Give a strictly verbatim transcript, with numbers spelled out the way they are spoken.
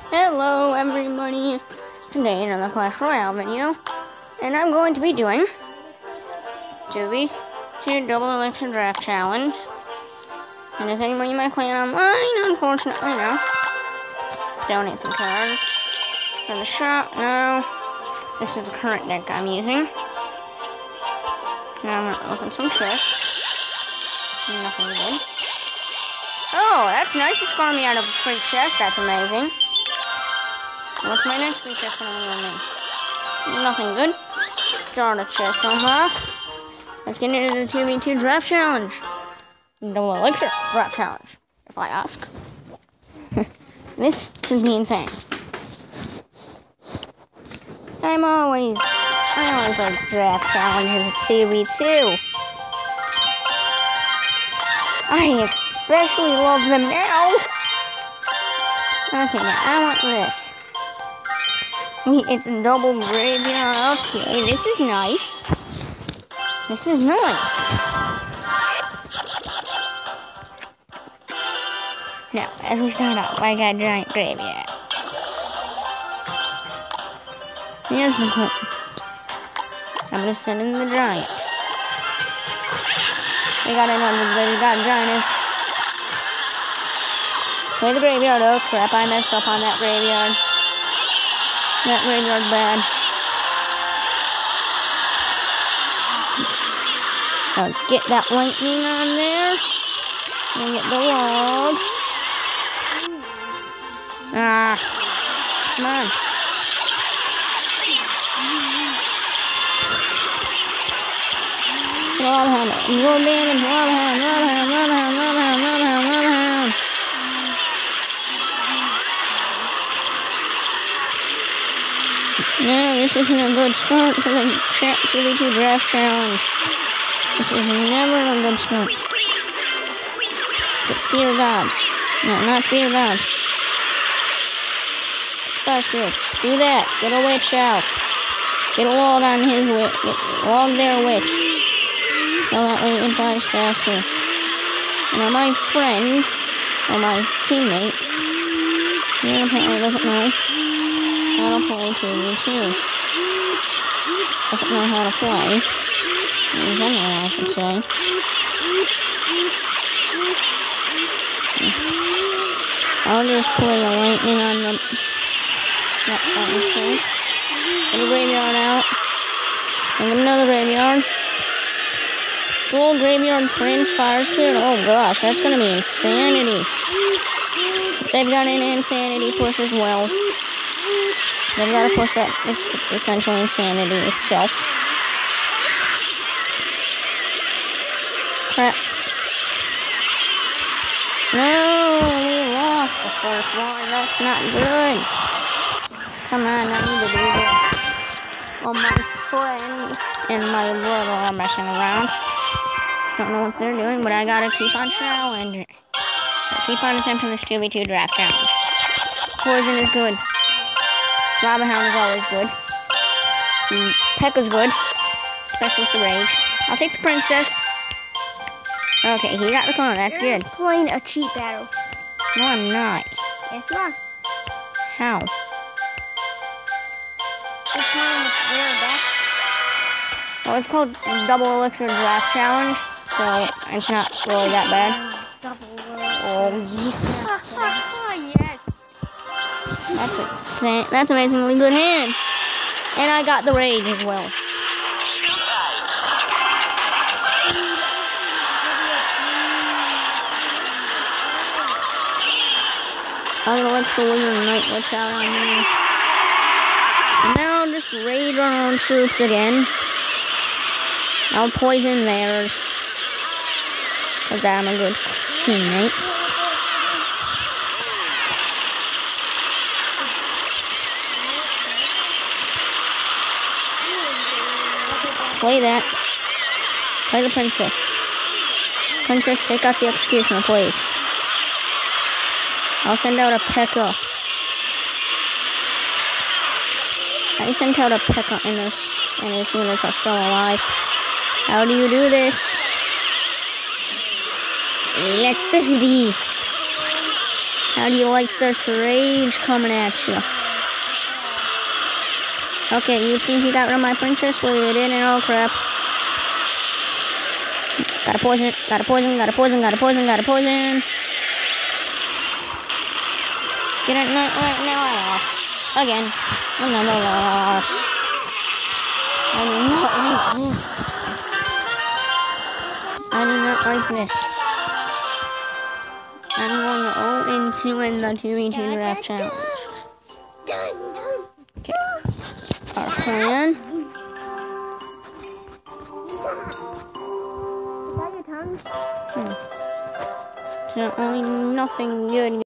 Hello everybody, today another Clash Royale video, and I'm going to be doing two v two Double Elixir Draft Challenge. And is anybody in my clan online? Unfortunately, no. Donate some cards for the shop, no. This is the current deck I'm using. Now I'm gonna open some chests. Nothing good. Oh, that's nice. It's farming me out of a free chest. That's amazing. What's my next free chest gonna be? Nothing good. Start a chest unlock. Let's get into the two v two draft challenge. Double Elixir draft challenge, if I ask. This should be insane. I'm always, I always like draft challenges at two v two. I especially love them now. Okay, now I want this. It's a double graveyard. Okay, this is nice. This is nice. Now, as we start off, I got giant graveyard. Here's the point. I'm gonna send in the giant. They got another, they got giant. Play the graveyard. Oh crap, I messed up on that graveyard. That graveyard's bad. I'll get that lightning on there. And get the wall. Ah. Come on. Lobhound. Roll damage. Lobhound. Lobhound. Lobhound. Lobhound. Lobhound. Lobhound. No, this isn't a good start for the two v two draft challenge. This is never a good start. Get Spear Gods. No, not Spear Gods. Star Spirits. Do that. Get a witch out. Get a log on his witch. Get log their witch. So that way it dies faster. Now my friend, or my teammate, he apparently doesn't know how to play two v two. Doesn't know how to play. In general, I should say. I'll just play a lightning on the... That button, okay. Get a graveyard out. And get another graveyard. Gold Graveyard Prince Fire Spirit. Oh gosh, that's gonna be insanity. They've got an insanity push as well. They've got to push that. It's essentially insanity itself. Crap. No, we lost the first one. That's not good. Come on, I need to do this. Well, my friend and my brother are messing around. Don't know what they're doing, but I gotta keep on challenging. Keep on attempting this two v two draft challenge. Poison is good. Lobhound is always good. Mm, P.E.K.K.A is good. Especially with the rage. I'll take the princess. Okay, he got the clone. That's You're good. Playing a cheat battle. No, I'm not. Yes, you are. How? You're playing with rare decks. Well, it's called Double Elixir Draft Challenge, so it's not really that bad. Double Oh, yeah. yes. That's insane. That's amazingly good hand. And I got the rage as well. I'm gonna let the Wizard Knight Witch out on me. And then I'll just raid our own troops again. I'll poison theirs. Because I'm a good teammate. Play that. Play the princess. Princess, take out the executioner, please. I'll send out a P E K K A. I sent out a P E K K A and his, and his units are still alive. How do you do this? Electricity. How do you like this rage coming at you? Okay, you think you got rid of my princess? Well, you didn't. Oh, crap. Got a poison, got a poison, got a poison, got a poison, got a poison. Get it? No, wait, no, I lost. Again. Another loss. I do not like this. I do not like this. I'm going zero and two in the two v two draft challenge. Okay. Our plan. Hmm. So only nothing good.